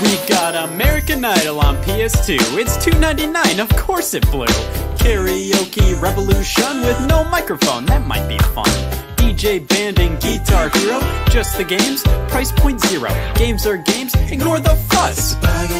We got American Idol on PS2. It's $2.99, of course it blew. Karaoke Revolution with no microphone, that might be fun. DJ band and Guitar Hero, just the games, price point zero. Games are games, ignore the fuss. It's a bag